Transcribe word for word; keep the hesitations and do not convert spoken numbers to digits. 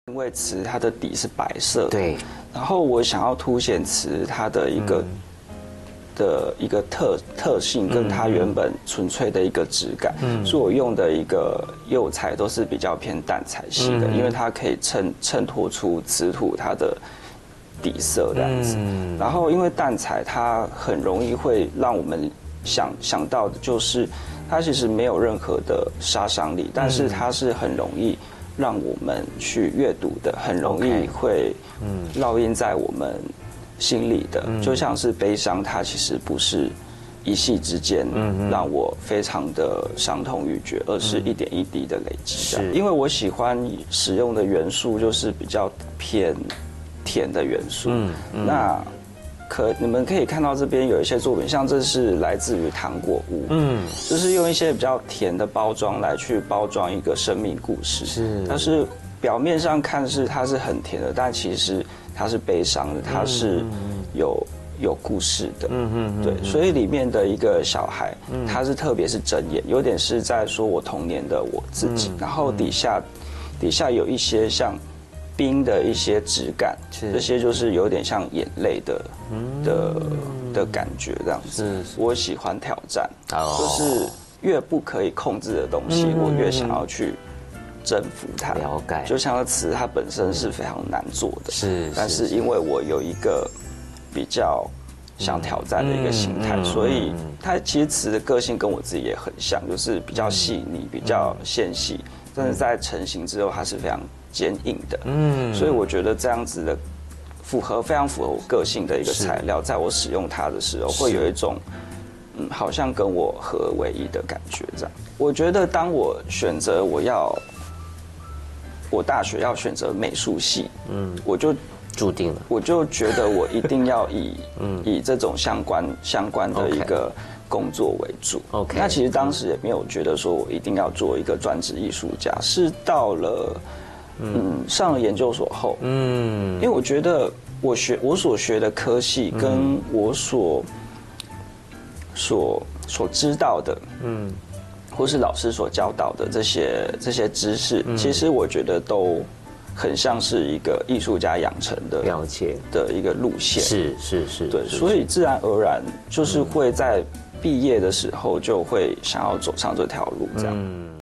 因为瓷它的底是白色的， 对， 然后我想要凸显瓷它的一个、嗯、的一个特特性，跟它原本纯粹的一个质感，嗯，所以我用的一个釉彩都是比较偏淡彩系的，嗯、因为它可以衬衬托出瓷土它的底色这样子。嗯、然后因为淡彩它很容易会让我们想想到的就是，它其实没有任何的杀伤力，但是它是很容易让我们去阅读的，很容易会烙印在我们心里的。就像是悲伤，它其实不是一夕之间让我非常的伤痛欲绝，而是一点一滴的累积。因为我喜欢使用的元素就是比较偏甜的元素，那。可你们可以看到这边有一些作品，像这是来自于糖果屋，嗯，就是用一些比较甜的包装来去包装一个生命故事，是，但是表面上看是它是很甜的，但其实它是悲伤的，它是有有故事的，嗯嗯，对，所以里面的一个小孩，他是特别是睁眼，有点是在说我童年的我自己，然后底下底下有一些像。冰的一些质感，这些就是有点像眼泪的的的感觉这样子。我喜欢挑战，就是越不可以控制的东西，我越想要去征服它。 了解。 就像词，它本身是非常难做的，是，但是因为我有一个比较想挑战的一个心态，所以它其实词的个性跟我自己也很像，就是比较细腻，比较纤细，但是在成型之后，它是非常。坚硬的，嗯，所以我觉得这样子的符合非常符合我个性的一个材料，在我使用它的时候，会有一种嗯，好像跟我合为一的感觉。这样，我觉得当我选择我要我大学要选择美术系，嗯，我就注定了， 我就觉得我一定要以嗯以这种相关相关的一个。工作为主 ，OK。那其实当时也没有觉得说我一定要做一个专职艺术家，是到了嗯上了研究所后，嗯，因为我觉得我学我所学的科系跟我所所所知道的，嗯，或是老师所教导的这些这些知识，其实我觉得都很像是一个艺术家养成的了解的一个路线， 是是是， 对，所以自然而然就是会在。毕业的时候就会想要走上这条路，这样。